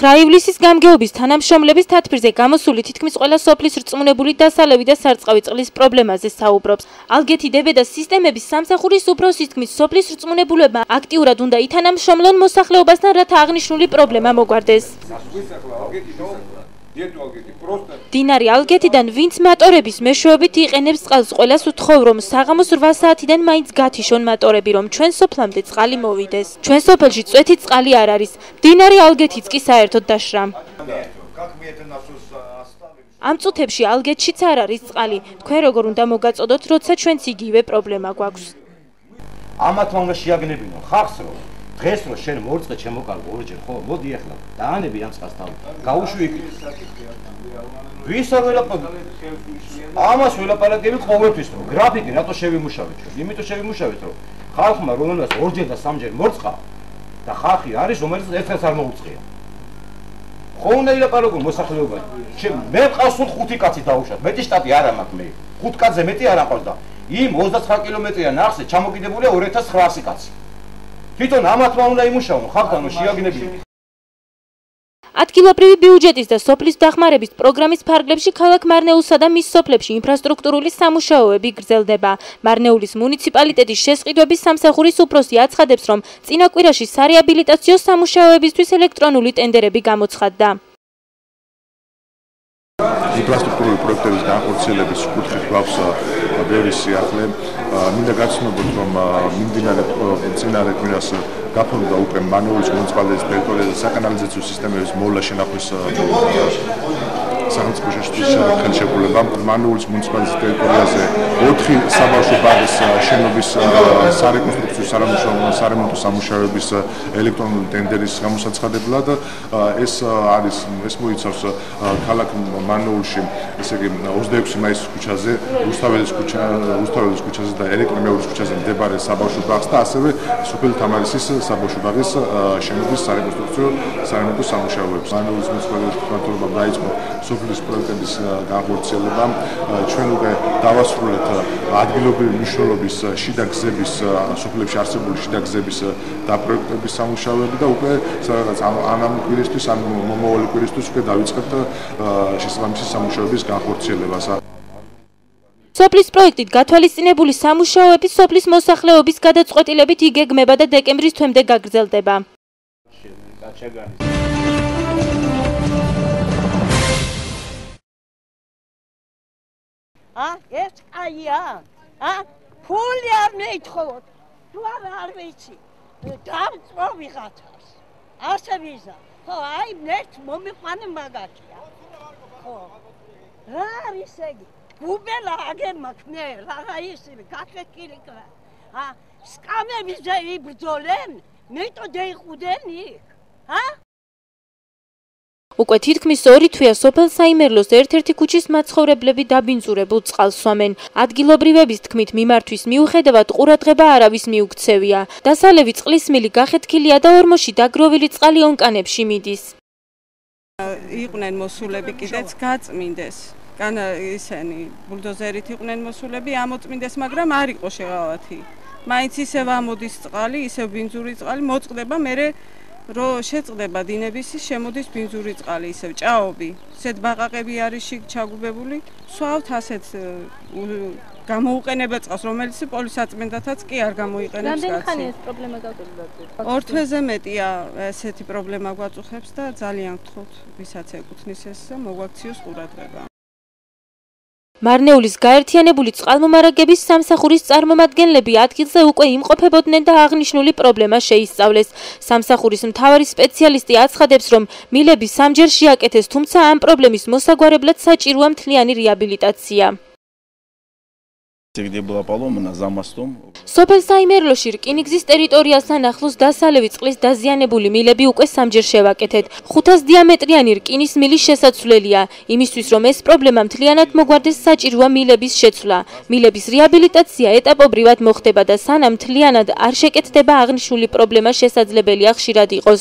9 ივლისის გამგეობის თანამშრომლების თათბირზე გამოსული თითქმის ყველა სოფლის რწმუნებული დასალევი და სარწყავი წყლის პრობლემაზე საუბრობს. ალგეთი დებედას სისტემების სამსახურის უფროსის თქმის, სოფლის რწმუნებულებმა აქტიურად უნდა ითანამშრომლონ მოსახლეობასთან, რათა აღნიშნული პრობლემა მოგვარდეს. დინარი ალგეთიდან ვინც მატორების მეშვეობით იყენებს წყალს, ყველას უთხოვ, რომ საღამოს 8 საათიდან მაინც გათიშონ მატორები, რომ ჩვენ სოფლამდე წყალი მოვიდეს. ჩვენ სოფელში წვეთი წყალი არ არის. დინარი ალგეთიც კი საერთოდ დაშრა. ამ წუთებში ალგეთშიც არ არის წყალი. თქვენ როგორ უნდა მოგაწოდოთ, როცა ჩვენც იგივე პრობლემა გვაქვს. ამათ უნდა შეაგნებინო ხალხს, რომ დღეს რო შენ მორწყე შემოკალო ორჯერ, ხო, მოდი ახლა დაანები ამ წყალს თავი. გაუშვი იქ. ვის არ ველაპარაკებ? ამას ველაპარაკები ყოველთვის, რომ გრაფიკი რატო შევიმუშავეთ ჩვენ? იმიტომ შევიმუშავეთ, რომ ხალხმა რომელსაც ორჯერ და სამჯერ მორწყა და ხალხი არის, რომელიც ერთხელს არ მოუწყია. ხო უნდა ილაპარაკო მოსახლეობაზე. მე მყავს სულ 5 კაცი დაუშვათ. მეტი შტატი არ მაქვს მე. 5 კაცზე მეტი არ აყავს და იმ 29 კილომეტრია ნახზე ჩამოკიდებულია 2900 კაცი. თვითონ ამათმა უნდა იმუშაონ, ხალხთან შეაგნებინონ. ადგილობრივი ბიუჯეტის და სოფლის დახმარების პროგრამის ფარგლებში ქალაქ მარნეულსა და მის სოფლებში ინფრასტრუქტურული სამუშაოები გრძელდება. მარნეულის მუნიციპალიტეტის შესყიდვების სამსახურის უფროსი აცხადებს, რომ წინა კვირაში სარეაბილიტაციო სამუშაოებისთვის ელექტრონული ტენდერები გამოცხადდა. ინფრასტრუქტურული პროექტების განხორციელების კუთხით გვაქვს ბევრი სიახლე. მინდა გაცნობოთ, რომ წინარე კვირას გაფორმდა უკვე მარნეულის მუნიციპალიტეტის ტერიტორიაზე საკანალიზაციო სისტემების მოვლა შენახვის სახელმწიფო ხელშეკრულება. მარნეულის მუნიციპალიტეტის ტერიტორიაზე 4 საბავშვო ბაღის შენობის სარეკონსტრუქციო სარემონტო სამუშაოების ელექტრონული ტენდერის გამოსაცხადებლად ეს მოიცავს ქალაქ მარნეულში, ესე იგი 26 მაისის ქუჩაზე, რუსთაველის ქუჩაზე და ელექტრომეურის ქუჩაზე მდებარე საბავშვო ბაღს და ასევე სოფელ თამარისის საბავშვო ბაღის შენობის სარეკონსტრუქციო სარემონტო სამუშაოებს. მარნეულის მუნიციპალიტეტის მმართველობამ დაიწყო სოფლის პროექტების განხორციელება. ჩვენ უკვე დავასრულეთ ადგილობრივი მნიშვნელობის შიდა გზების, სოფლებში არსებული შიდა გზების დაპროექტების სამუშაოები და უკვე სადღაც ამ კვირისთვის, ან მომავალი კვირისთვის უკვე დავიწყებთ შესაბამისი სამუშაოების განხორციელებას. სოფლის პროექტით გათვალისწინებული სამუშაოები სოფლის მოსახლეობის გადაწყვეტილებით იგეგმება და დეკემბრის თვემდე გაგრძელდება. ეს კაია? ფული არ მეითხოვოთ. თუ არ ვიცი. დავწვა ვიღაცას. ასე ვიზა. ხო, აი ნერთ მომიყვანე მაგაჭია. ხო. რა არის ეგ? გუბელა აგერ მაქვს მე, რა ისე გახეთკილი კრა. სკამები იბრძოლენ, მეტოდე იყუდენ იქ. უკვე თითქმის 2 თვეა სოფელ საიმერლოს ერთ-ერთი ქუჩის მაცხოვრებლები დაბინძურებულ წყალს სვამენ. ადგილობრივების თქმით, მიმართვის მიუხედავად ყურადღება არავის მიუქცევია. დასალევი წყლის მილი გახეთქილია და ორმოში დაგროვილი წყალი ონკანებში მიდის. იყვნენ მოსულები კიდეც გაწმინდეს. ისენი ბულდოზერით იყვნენ მოსულები, ამოწმინდეს, მაგრამ არ იყო შეღავათი. მაინც ისევ ამოდის წყალი, ისევ ბინძური წყალი მოწყდება, მერე რო შეწყდება დინების, შემოდის ბინძური წყალი, ისევ ჭაობი. ისეთ ბაყაყები არის შიგ ჩაგუბებული. სვავთ ასეთ გამოუყენება წყალს, რომელიც პოლისაწმინდათაც კი არ გამოიყენებს. რამდენი ხანია ეს პრობლემა გაგვიწევს? 2 თვეზე მეტია ესეთი პრობლემა გვაწუხებს და ძალიან გთხოვთ, ვისაც ეკუთვნის ეს, მოგვაქციოს ყურადღება. მარნეულის გაერთიანებული წყალმომარაგების სამსახურის წარმომადგენლები ადგილზე უკვე იმყოფებოდნენ და აღნიშნული პრობლემა შეისწავლეს. სამსახურის მთავარი სპეციალისტი აცხადებს, რომ მილები 3ჯერ შეაკეთეს, თუმცა ამ პრობლემის მოსაგვარებლად საჭიროა მთლიანი რეაბილიტაცია. სოფელ საიმერლოში რკინიგზის ტერიტორიასთან ახლოს დასალევი წყლის დაზიანებული მილები უკვე 3ჯერ შევაკეთეთ. 500 დიამეტრიანი რკინის მილის შესაცვლელია. იმისთვის, რომ ეს პრობლემა მთლიანად მოგვარდეს, საჭიროა მილების შეცვლა. მილების რეაბილიტაცია ეტაპობრივად მოხდება და სანამ მთლიანად არ შეკეთდება, აღნიშნული პრობლემა შესაძლებელია ხშირად იყოს.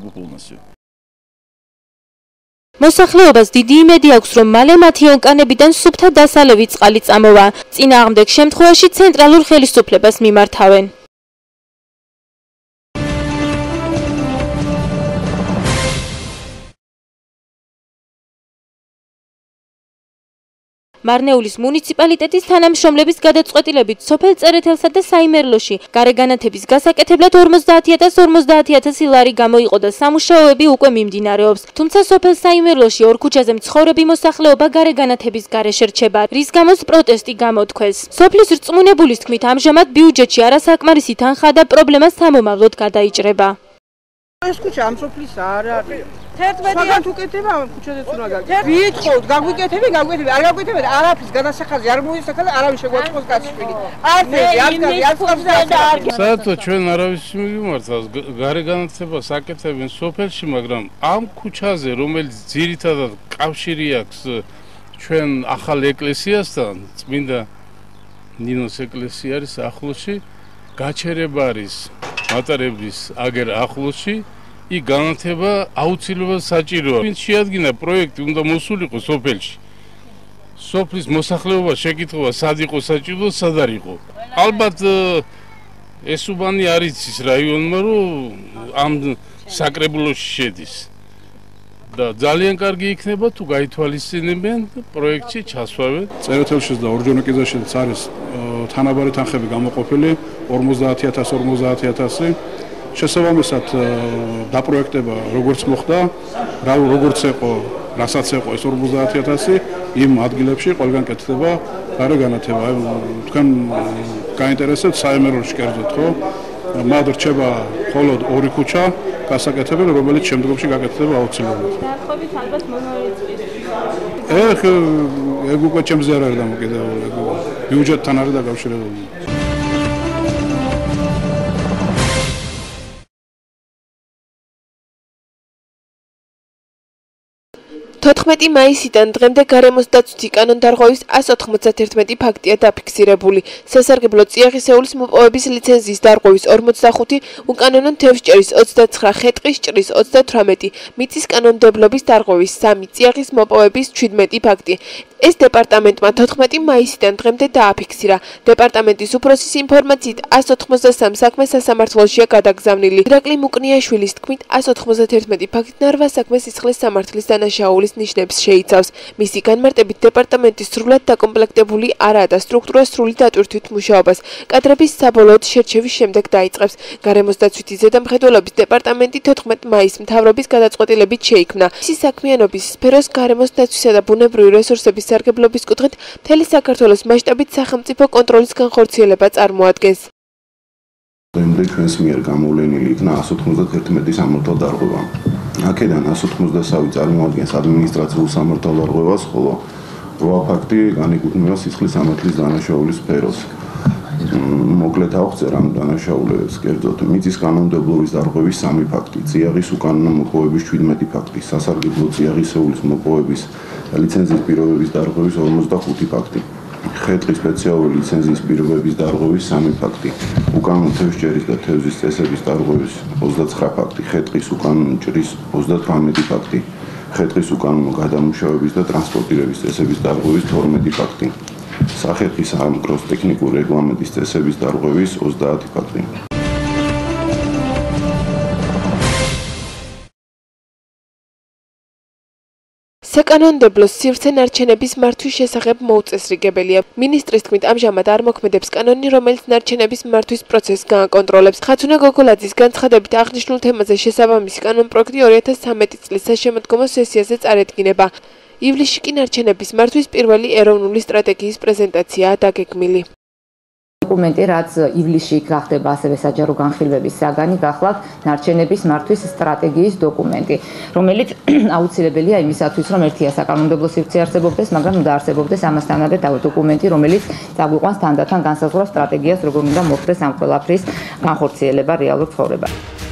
მოსახლეობას დიდი იმედი აქვს, რომ მალე მათი ონკანებიდან სუფთა დასალევი წყალი წამოვა. წინააღმდეგ შემთხვევაში ცენტრალურ ხელისუფლებას მიმართავენ. მარნეულის მუნიციპალიტეტის თანამშრომლების გადაწყვეტილებით სოფელ წერეთელსა და საიმერლოში გარეგანათების გასაკეთებლად 50,000 ლარი გამოიყო და სამუშაოები უკვე მიმდინარეობს. თუმცა სოფელ საიმერლოში ორ ქუჩაზე მცხოვრები მოსახლეობა გარეგანათების გარეშე რჩება, რის გამოც პროტესტი გამოთქვეს. სოფლის რწმუნებულის თქმით, ამჟამად ბიუჯეტში არასაკმარისი თანხა და პრობლემა სამომავლოდ გადაიჭრება. ეს ქუჩა ამ სოფლის არ არის. 11-იან თუ კეთება ამ ქუჩაზეც უნდა გაკეთო. ვიტყოდ, გაგვიკეთები, არ გაგვიკეთებთ, არაფრის განასახაზი არ მოისახა და არავის შეგვაწყოს კაცშვილი. საერთოდ ჩვენ არავის მიგმართავს გარეგანათებას აკეთებენ სოფელში, მაგრამ ამ ქუჩაზე, რომელიც ძირითადად კავშირი აქვს ჩვენ ახალ ეკლესიასთან, წმინდა ნინოს ეკლესია არის ახლოში, გაჩერება არის მატარებლის აგერ ახლოში, იქ განათება აუცილებლად საჭიროა. ვინც შეადგინა პროექტი, უნდა მოსულიყო სოფელში. სოფლის მოსახლეობა შეკითხება, სად იყო საჭირო, სად არ იყო. ალბათ ეს უბანი არ იცის რაიონმა, რომ ამ საკრებულოში შედის. და ძალიან კარგი იქნება თუ გაითვალისწინებენ პროექტში ჩასვავენ. წერეთელში და ორჯონიკიზაშიც არის თანაბარი თანხები გამოყოფილი 50,000 შესაბამისად დაპროექტება როგორც მოხდა, როგორც იყო, რასაც იყო ეს 50,000 იმ ადგილებში ყველგან კეთდება გარეგანათება. თქვენ გაინტერესებთ საიმერლოში კერძოდ, ხო? მათ რჩება მხოლოდ ორი ქუჩა გასაკეთებელი, რომელიც შემდგომში გაკეთდება აუცილებლად. დაახლოებით ალბათ მომავალი წლის. ეგ უკვე ჩემზე არ არის დამოკიდებული, ბიუჯეტთან არის დაკავშირებული. მაისიდან დღემდე გარემოს დაცვითი კანონდარღვევის 191 ფაქტია დაფიქსირებული. სასარგებლო წიაღისეულის მოპოვების ლიცენზიის დარღვევის 45, უკანონო თევზჭერის 29, ხე-ტყის ჭრის 38, მიწის კანონმდებლობის დარღვევის 3, წიაღის მოპოვების 17 ფაქტი. ეს დეპარტამენტმა 14 მაისიდან დღემდე დააფიქსირა. დეპარტამენტის უფროსის ინფორმაციით 193 საქმე სასამართლოშია გადაგზავნილი. ირაკლი მუკნიაშვილის თქმით, 191 ფაქტი ნარვა საქმეს სისხლის სამართლის დანაშაულის ნიშნებს შეიცავს. მისი განმარტებით დეპარტამენტის სრულად დაკომპლექტებული არაა და სტრუქტურა სრული დატვირთვით მუშაობას კადრების საბოლოოდ შერჩევის შემდეგ დაიწყებს. გარემოს დაცვითი ზედამხედველობის დეპარტამენტი 14 მაისს მთავრობის გადაწყვეტილებით შეიქმნა. მისი საქმიანობის სფეროს გარემოს დაცვისა და ბუნებრივი რესურსების სარგებლობის კუთხით მთელი საქართველოს მასშტაბით სახელმწიფო კონტროლის განხორციელება წარმოადგენს. დღემდე ჩვენს მიერ გამოვლენილი იქნა 191 სამართალ დარღვევა. აქედან 190 წარმოადგენს ადმინისტრაციულ სამართალ დარღვევას, ხოლო 8 ფაქტი განეკუთვნება სისხლის სამართლის დანაშაულის სფეროს. მოკლედ ავხსნერ ამ დანაშაულებს კერძოდ მიწის კანონმდებლობის დარღვევის 3 ფაქტი, წიაღის უკანონო მოპოვების 17 ფაქტი, სასარგებლო წიაღისეულის მოპოვების ლიცენზიის პირობების დარღვევის 45 ფაქტი, ხე-ტყის სპეციალური ლიცენზიის პირობების დარღვევის 3 ფაქტი, უკანონო თევზჭერის და თევზის წესების დარღვევის 29 ფაქტი, ხე-ტყის უკანონო ჭრის 38 ფაქტი, ხე-ტყის უკანონო გადამუშავების და ტრანსპორტირების წესების დარღვევის 12 ფაქტი, სახერხის სამკროს ტექნიკური რეგლამენტის წესების დარღვევის 30 ფაქტი. საკანონმდებლო სივრცე ნარჩენების მართვის შესახებ მოუწესრიგებელია. მინისტრის თქმით, ამჟამად არ მოქმედებს კანონი, რომელიც ნარჩენების მართვის პროცესს გააკონტროლებს. ხათუნა გოგოლაძის განცხადებით აღნიშნულ თემაზე შესაბამისი კანონპროექტი 2013 წლის საშემოდგომო სესიაზე წარედგინება. ივლისში კი ნარჩენების მართვის პირველი ეროვნული სტრატეგიის პრეზენტაციაა დაგეგმილი. დოკუმენტი, რაც ივლისში გახდება ასევე საჯარო განხილვების საგანი, გახლავთ ნარჩენების მართვის სტრატეგიის დოკუმენტი, რომელიც აუცილებელია იმისათვის, რომ ერთია საკანონმდებლო სივრცე არსებობდეს, მაგრამ უნდა არსებობდეს ამასთანავე დოკუმენტი, რომელიც წაგვიყვანს თანდათან განსაზღვრავს სტრატეგიას, როგორ უნდა მოხდეს ამ ყველაფრის განხორციელება რეალურ ცხოვრებაში.